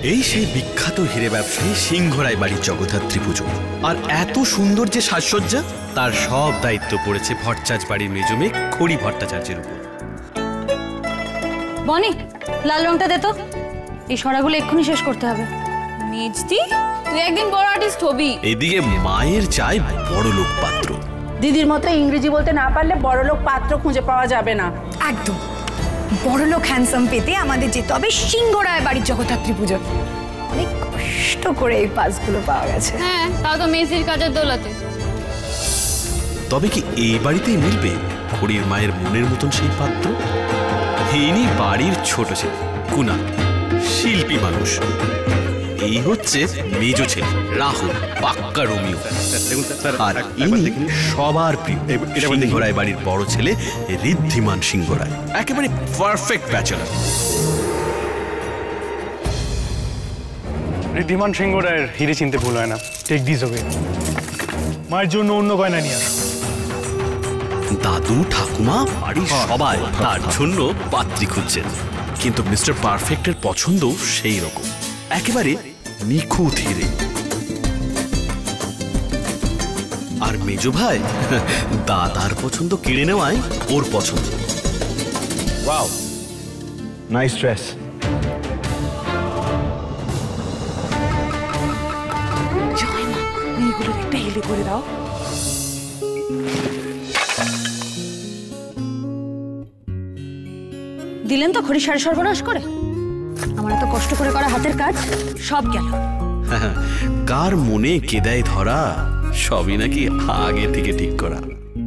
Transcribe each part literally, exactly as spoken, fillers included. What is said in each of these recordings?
এই সেই বিখ্যাত হিরে ব্যবসায়ী সিংহরায় বাড়ির জগদ্ধাত্রী পুজো। আর এত সুন্দর যে সাজসজ্জা, তার সব দায়িত্ব পড়েছে ভট্টাচ বাড়ির মেজমে খড়ি ভট্টাচার্যের উপর। বনি, লাল রংটা দে তো, এই সরাগুলো এক্ষুনি শেষ করতে হবে। মেজদি, তুই একদিন বড় আর্টিস্ট হবি। এদিকে মায়ের চাই বড় লোক পাত্র। দিদির মতো ইংরেজি বলতে না পারলে বড় লোক পাত্র খুঁজে পাওয়া যাবে না। একদম বড়লোক হ্যান্ডসাম পেতে আমাদের যেতে হবে সিংহরায় বাড়ির জগদ্ধাত্রী পুজো। অনেক কষ্ট করে এই পাসগুলো পাওয়া গেছে। হ্যাঁ, তাও তো মেসির কাজের দৌলতে। তবে কি এই বাড়িতেই মিলবে খড়ির মায়ের মনের মতন সেই পাত্র? ইনি বাড়ির ছোট ছেলে কুনাল, শিল্পী মানুষ। এই হচ্ছে মেজ ছেলে রাহুল, পাক্কা রোমিও। আর ইনি সবার প্রিয় সিংহরায় বাড়ির বড় ছেলে ঋদ্ধিমান সিংহরায়, একেবারে পারফেক্ট ব্যাচেলর। ঋদ্ধিমান সিংহরায়ের হিরে চিনতে ভুল হয় না। Take this okay. মায়ের জন্য অন্য গয়না নিয়ে আস। দাদু ঠাকুমা বাড়ির সবাই তার জন্য পাত্রী খুঁজছেন, কিন্তু মিস্টার পারফেক্টের পছন্দ সেই রকম, একেবারে নিখুঁত হিরে। আর মেজো ভাই দাদার পছন্দ কেড়ে নেওয়ায় ওর পছন্দ। Wow, nice dress. জয় মা, মেয়েগুলোর একটা হিলে করে দাও। দিলেন তো খড়ি সাড়ে সর্বনাশ করে। আমার এত কষ্ট করে করা হাতের কাজ সব গেল। কার মনে কে দেয় ধরা, সবই নাকি আগে থেকে ঠিক করা।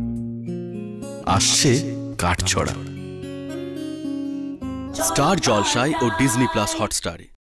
আসছে কাঠছড়া। স্টার জলসায় ও ডিজনি প্লাস হটস্টারে।